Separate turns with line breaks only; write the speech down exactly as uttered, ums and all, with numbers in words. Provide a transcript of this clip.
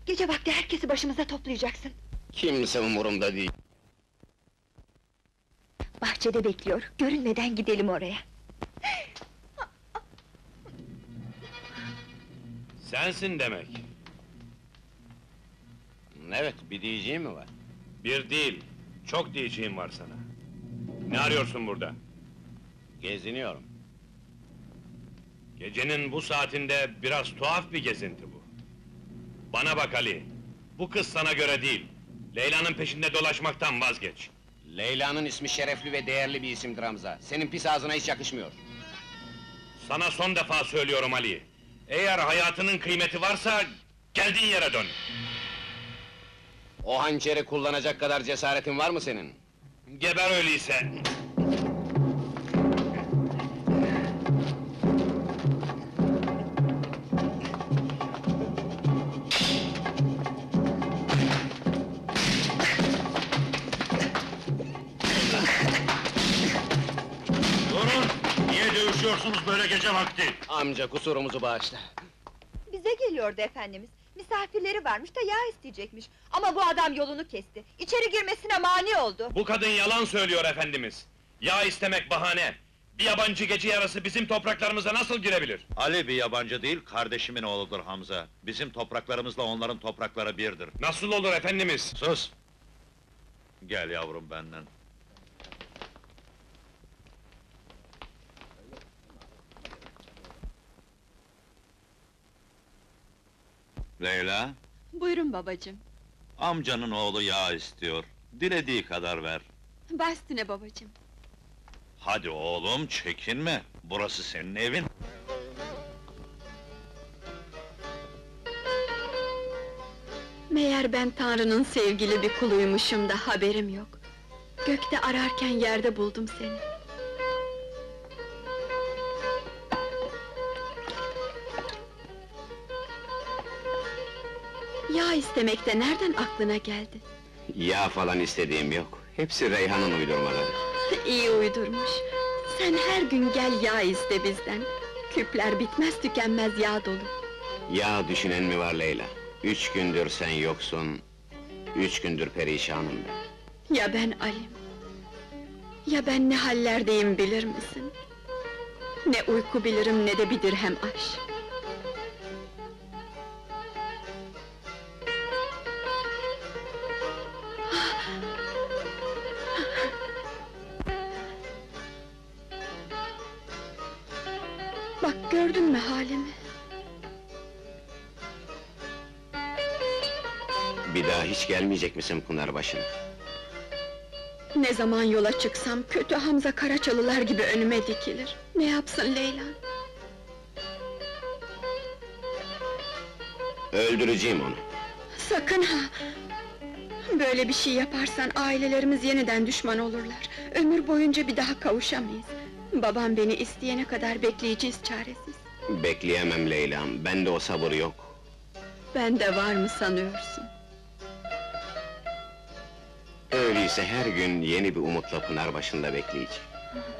Gece vakti herkesi başımıza toplayacaksın.
Kimse umurumda değil.
Bahçede bekliyor, görünmeden gidelim oraya.
Sensin demek.
Evet, bir diyeceğim mi var?
Bir değil, çok diyeceğim var sana. Ne arıyorsun burada?
Geziniyorum.
Gecenin bu saatinde biraz tuhaf bir gezinti bu. Bana bak Ali, bu kız sana göre değil. Leyla'nın peşinde dolaşmaktan vazgeç.
Leyla'nın ismi şerefli ve değerli bir isimdir Hamza. Senin pis ağzına hiç yakışmıyor.
Sana son defa söylüyorum Ali. Eğer hayatının kıymeti varsa, geldiğin yere dön.
O hançeri kullanacak kadar cesaretin var mı senin?
Geber öyleyse! Durun! Niye dövüşüyorsunuz böyle gece vakti?
Amca, kusurumuzu bağışla.
Bize geliyordu efendimiz. Misafirleri varmış da yağ isteyecekmiş. Ama bu adam yolunu kesti. İçeri girmesine mani oldu.
Bu kadın yalan söylüyor efendimiz. Yağ istemek bahane. Bir yabancı gece yarısı bizim topraklarımıza nasıl girebilir?
Ali bir yabancı değil, kardeşimin oğludur Hamza. Bizim topraklarımızla onların toprakları birdir.
Nasıl olur efendimiz?
Sus! Gel yavrum benden. Leyla,
Buyurun babacığım.
amcanın oğlu yağ istiyor. Dilediği kadar ver.
Baş üstüne babacığım.
Hadi oğlum, çekinme. Burası senin evin.
Meğer ben Tanrı'nın sevgili bir kuluymuşum da haberim yok. Gökte ararken yerde buldum seni. Yağ istemekte nereden aklına geldi?
Yağ falan istediğim yok. Hepsi Reyhan'ın uydurmaları.
İyi uydurmuş. Sen her gün gel yağ iste bizden. Küpler bitmez tükenmez yağ dolu.
Yağ düşünen mi var Leyla? Üç gündür sen yoksun. Üç gündür perişanım ben.
Ya ben Alim? Ya ben ne hallerdeyim bilir misin? Ne uyku bilirim ne de bir dirhem aş. Bak gördün mü halimi?
Bir daha hiç gelmeyecek misin Pınarbaşı'na?
Ne zaman yola çıksam kötü Hamza Karaçalılar gibi önüme dikilir. Ne yapsın Leyla?
Öldüreceğim onu.
Sakın ha! Böyle bir şey yaparsan ailelerimiz yeniden düşman olurlar. Ömür boyunca bir daha kavuşamayız. Babam beni isteyene kadar bekleyeceğiz çaresiz.
Bekleyemem Leyla'm, bende o sabır yok.
Bende var mı sanıyorsun?
Öyleyse her gün yeni bir umutla Pınarbaşı'nda bekleyeceğim.